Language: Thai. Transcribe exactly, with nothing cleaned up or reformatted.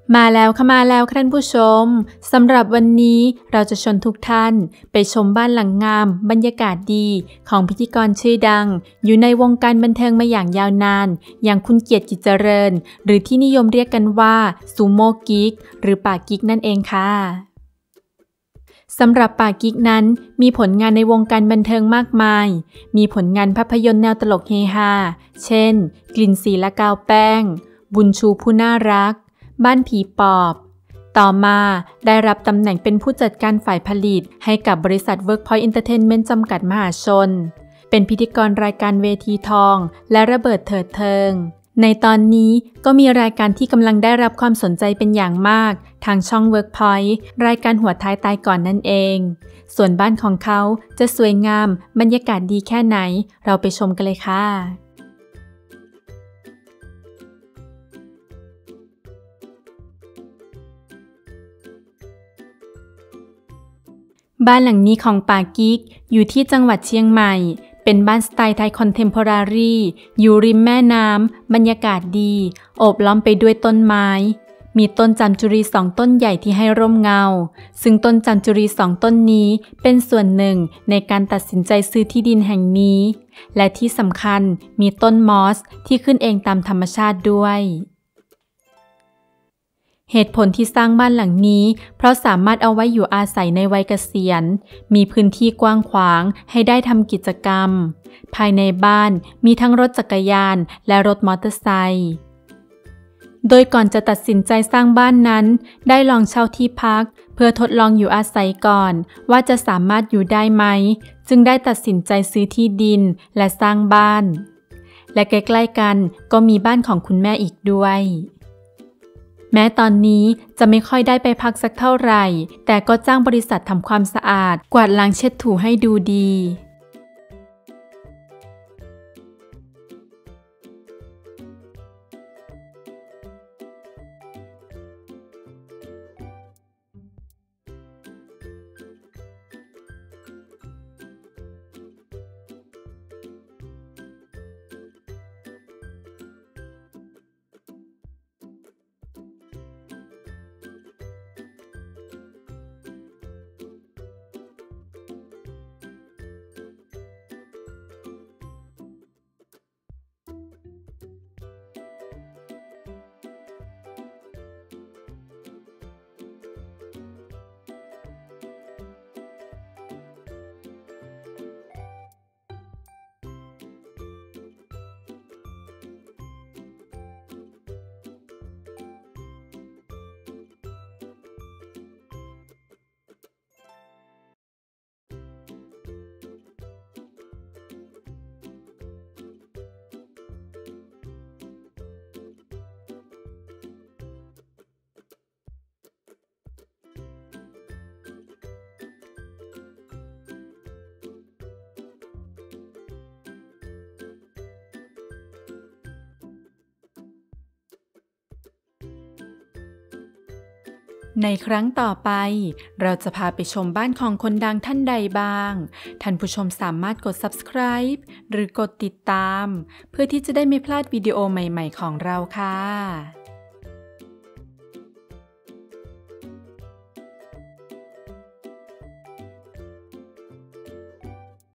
มาแล้วค่ะมาแล้วท่านผู้ชมสำหรับวันนี้เราจะชวนทุกท่านไปชมบ้านหลังงามบรรยากาศดีของพิธีกรชื่อดังอยู่ในวงการบันเทิงมาอย่างยาวนานอย่างคุณเกียรติกิจเจริญหรือที่นิยมเรียกกันว่าซูโม่กิ๊กหรือป่ากิ๊กนั่นเองค่ะสำหรับป่ากิ๊กนั้นมีผลงานในวงการบันเทิงมากมายมีผลงานภาพยนตร์แนวตลกเฮฮาเช่นกลิ่นสีและกาวแป้งบุญชูผู้น่ารักบ้านผีปอบต่อมาได้รับตำแหน่งเป็นผู้จัดการฝ่ายผลิตให้กับบริษัท Workpoint Entertainment จำกัดมหาชนเป็นพิธีกรรายการเวทีทองและระเบิดเถิดเทิงในตอนนี้ก็มีรายการที่กำลังได้รับความสนใจเป็นอย่างมากทางช่อง Workpoint รายการหัวท้ายตายก่อนนั่นเองส่วนบ้านของเขาจะสวยงามบรรยากาศดีแค่ไหนเราไปชมกันเลยค่ะบ้านหลังนี้ของป่ากิ๊กอยู่ที่จังหวัดเชียงใหม่เป็นบ้านสไตล์ไทยคอนเทมพอรารีอยู่ริมแม่น้ำบรรยากาศดีโอบล้อมไปด้วยต้นไม้มีต้นจันจุรีสองต้นใหญ่ที่ให้ร่มเงาซึ่งต้นจันจุรีสองต้นนี้เป็นส่วนหนึ่งในการตัดสินใจซื้อที่ดินแห่งนี้และที่สำคัญมีต้นมอสที่ขึ้นเองตามธรรมชาติด้วยเหตุผลที่สร้างบ้านหลังนี้เพราะสามารถเอาไว้อยู่อาศัยในวัยเกษียณมีพื้นที่กว้างขวางให้ได้ทำกิจกรรมภายในบ้านมีทั้งรถจักรยานและรถมอเตอร์ไซค์โดยก่อนจะตัดสินใจสร้างบ้านนั้นได้ลองเช่าที่พักเพื่อทดลองอยู่อาศัยก่อนว่าจะสามารถอยู่ได้ไหมจึงได้ตัดสินใจซื้อที่ดินและสร้างบ้านและใกล้ๆกันก็มีบ้านของคุณแม่อีกด้วยแม้ตอนนี้จะไม่ค่อยได้ไปพักสักเท่าไหร่แต่ก็จ้างบริษัททำความสะอาดกวาดล้างเช็ดถูให้ดูดีในครั้งต่อไปเราจะพาไปชมบ้านของคนดังท่านใดบ้างท่านผู้ชมสามารถกด ซับสไครบ์ หรือกดติดตามเพื่อที่จะได้ไม่พลาดวิดีโอใหม่ๆของเราค่ะ